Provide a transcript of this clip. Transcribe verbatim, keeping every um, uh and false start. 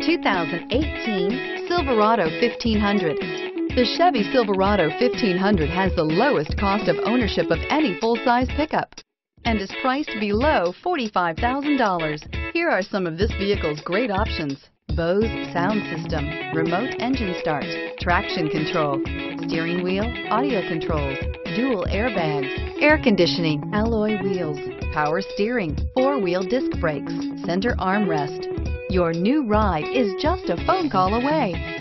two thousand eighteen Silverado fifteen hundred. The Chevy Silverado fifteen hundred has the lowest cost of ownership of any full-size pickup and is priced below forty-five thousand dollars. Here are some of this vehicle's great options: Bose sound system, remote engine start, traction control, steering wheel audio controls, dual airbags, air conditioning, alloy wheels, power steering, four-wheel disc brakes, center armrest. Your new ride is just a phone call away.